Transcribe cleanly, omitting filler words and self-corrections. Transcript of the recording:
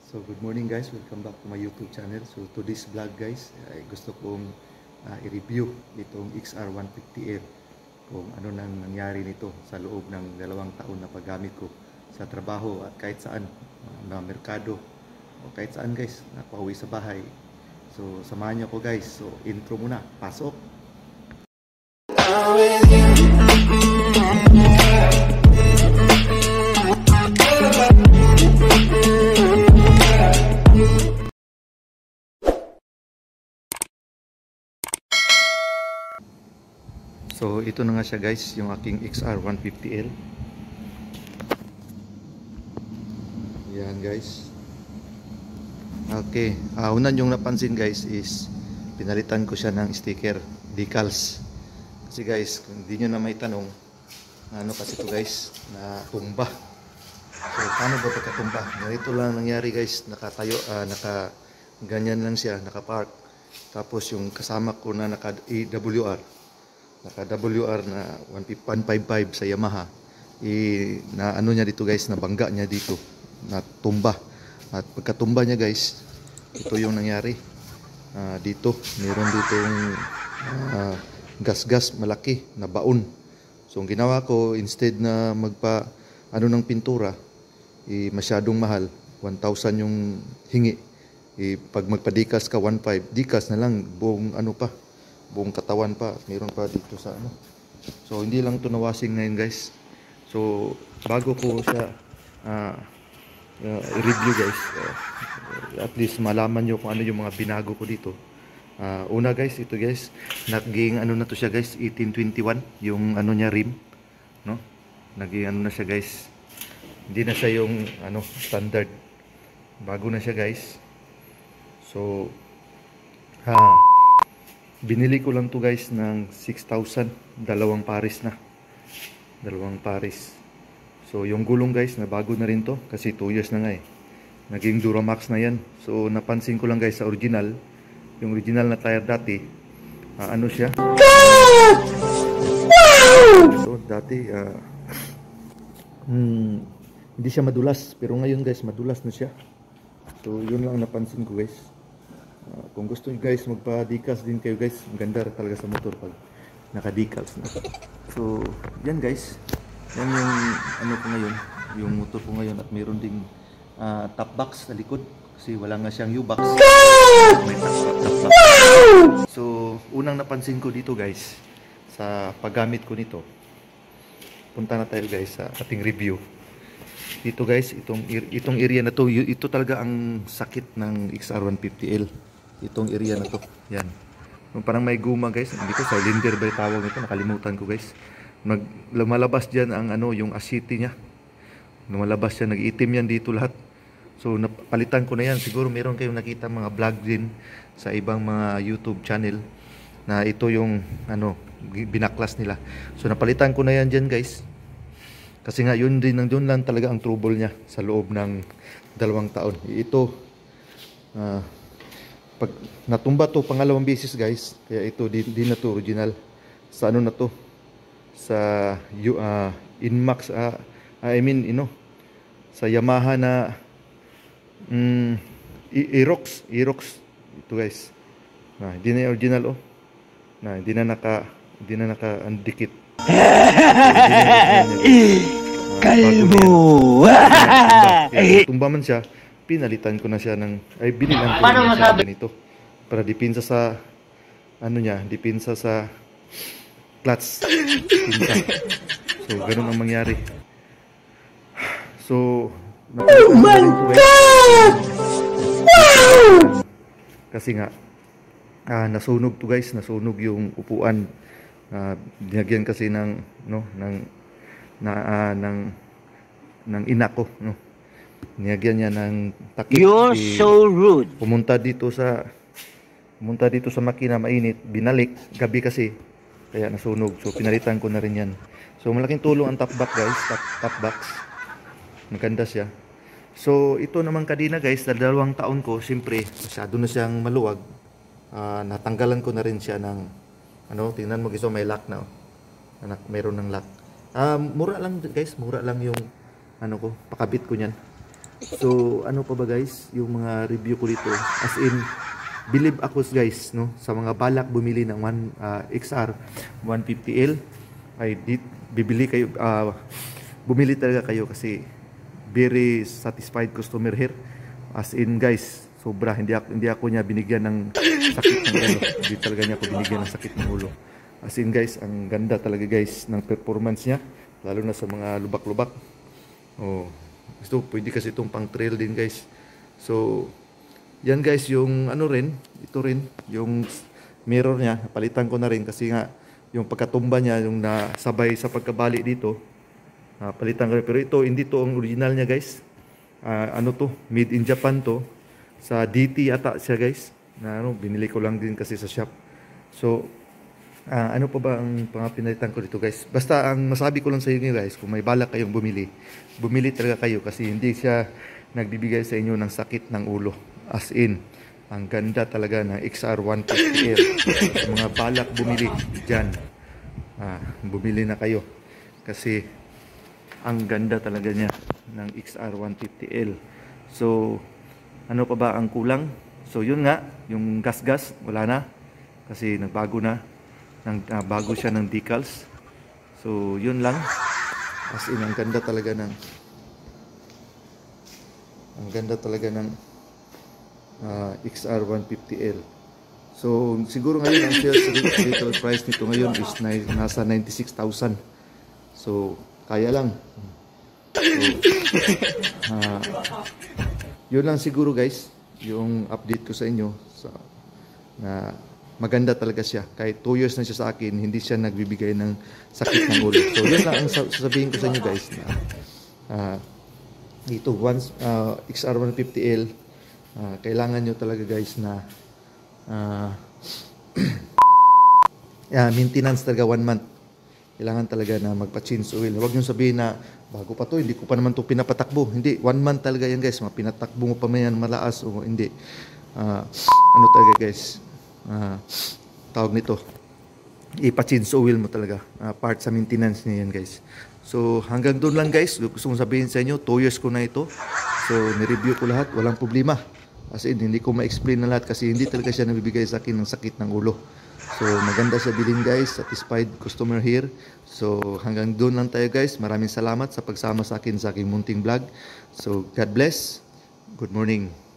So good morning guys, welcome back to my YouTube channel. So to this vlog guys, ay gusto kong i-review itong XR150L kung ano nang nangyari nito sa loob ng 2 taon na paggamit ko sa trabaho at kahit saan, na merkado o kahit saan guys, na pauwi sa bahay. So samahan niyo ako guys. So intro muna, pasok! So ito na nga siya guys, yung aking XR150L. Yan guys. Okay, unan yung napansin guys is pinalitan ko siya ng sticker, decals. Kasi guys, kung hindi nyo na may tanong, ano kasi ito guys, na tumba. So paano ba pagkatumba? Ganito lang nangyari guys, nakatayo, ganyan lang siya, nakapark. Tapos yung kasama ko na naka-WR na 155 sa Yamaha, na ano niya dito guys, na bangga niya dito, na tumba. At pagkatumba niya guys, ito yung nangyari. Dito meron ditong gas malaki na baon. So ang ginawa ko, instead na magpa ng pintura, masyadong mahal, 1,000 yung hingi. Pag magpa-decals ka 1,500, decals na lang, buong katawan pa, meron pa dito sa ano. So hindi lang ito na washing ngayon guys. So bago ko siya i-review guys, at least malaman nyo kung ano yung mga binago ko dito. Una guys, ito guys, naging ano na to siya guys, 1821 yung ano niya, rim, no? Naging ano na siya guys, hindi na siya yung ano standard, bago na siya guys. So binili ko lang to guys ng 6,000, dalawang pares. So yung gulong guys, na bago na rin to kasi 2 years na nga naging Duramax na yan. So napansin ko lang guys sa original, yung original na tire dati, ano siya, so dati hindi siya madulas, pero ngayon guys madulas na siya. So yun lang napansin ko guys. Kung gusto nyo guys, magpa-decals din kayo guys. Ang ganda talaga sa motor pag naka-decals na. So, yan guys. Yan yung ano ko ngayon, yung motor ko ngayon. At mayroon ding top box sa likod. Kasi wala nga siyang U-box. May top box. So, unang napansin ko dito guys, sa paggamit ko nito. Punta na tayo guys sa ating review. Dito guys, itong area na to, ito talaga ang sakit ng XR150L. Itong area na to, yan. Parang may guma guys, hindi ko cylinder ba yung tawag nito, nakalimutan ko guys. Lumalabas dyan ang ano, yung acidity niya. Lumalabas siya, nag-itim yan dito lahat. So napalitan ko na yan. Siguro meron kayong nakita mga vlog din sa ibang mga YouTube channel na ito yung ano, binaklas nila. So napalitan ko na yan dyan guys. Kasi nga yun lang talaga ang trouble niya sa loob ng 2 taon. Ito, pag natumba to pangalawang beses guys, kaya ito di na to original. Sa ano na to, sa Inmax, sa Yamaha na Aerox ito guys. Hindi na original hindi na naka-andikit. Kalbo. Tumba man siya, pinalitan ko na siya binilan ko na siya ganito para dipinsa sa ano niya, dipinsa sa clutch. So ganun ang mangyari. So oh my God! Kasi nga nasunog to guys, nasunog yung upuan. Dinagyan kasi ng ina ko, no. Nilagyan niya ng takip. You're so rude. Pumunta dito sa makina, mainit, binalik gabi kasi kaya nasunog. So pinalitan ko na rin yan. So malaking tulong ang top box guys, top box. Maganda siya. So ito naman kadina guys, sa 2 taon ko, siyempre masyado na siyang maluwag. Natanggalan ko na rin siya ng ano, tingnan mo guys, may lock na. Mayroon ng lock. Mura lang guys, mura lang yung ano ko, pakabit ko niyan. So ano pa ba guys, yung mga review ko dito, as in believe ako guys, no, sa mga balak bumili ng XR 150L ay bibili kayo, bumili talaga kayo kasi very satisfied customer here. As in guys, sobra, hindi ako niya binigyan ng sakit ng ulo. Hindi talaga niya ako binigyan ng sakit ng ulo. As in guys, ang ganda talaga guys ng performance niya, lalo na sa mga lubak-lubak. Oh, gusto pwede kasi itong pang trail din guys. So yan guys, yung ano rin, ito rin, yung mirror niya, palitan ko na rin kasi nga yung pagkatumba niya, yung nasabay sa pagkabali dito, palitan ko rin. Pero ito, hindi to ang original niya guys. Ano to, made in Japan to. Sa DT ata siya guys. Na ano, binili ko lang din kasi sa shop. So, ano pa ba ang pinalitan ko dito guys? Basta ang masabi ko lang sa inyo guys, kung may balak kayong bumili, bumili talaga kayo kasi hindi siya nagbibigay sa inyo ng sakit ng ulo. As in, ang ganda talaga ng XR150L. Sa mga balak bumili dyan, bumili na kayo. Kasi, ang ganda talaga niya ng XR150L. So, ano pa ba ang kulang? So, yun nga, yung gas-gas, wala na. Kasi nagbago na. Bago siya ng decals. So, yun lang. As in, ang ganda talaga ng XR150L. So, siguro ngayon ang sales retail price nito ngayon is nasa 96,000. So, kaya lang. So, yun lang siguro guys, yung update ko sa inyo. Na maganda talaga siya. Kahit 2 years na siya sa akin, hindi siya nagbibigay ng sakit ng ulo. So, yun lang ang sasabihin ko sa inyo guys. Dito, once XR150L, kailangan nyo talaga guys na maintenance talaga 1 month. Kailangan talaga na magpa-change oil. Huwag nyo sabihin na, bago pa to, hindi ko pa naman to pinapatakbo. Hindi, 1 month talaga yan guys. Pinatakbo mo pa man yan malaas o hindi. Ano talaga guys, tawag nito, ipa-change oil mo talaga. Part sa maintenance niya yan guys. So hanggang doon lang guys. Gusto kong sabihin sa inyo, 2 years ko na ito. So nireview ko lahat, walang problema. As in, hindi ko ma-explain na lahat kasi hindi talaga siya nabibigay sa akin ng sakit ng ulo. So maganda siya bilhin guys, satisfied customer here. So hanggang doon lang tayo guys. Maraming salamat sa pagsama sa akin sa aking munting vlog. So God bless. Good morning.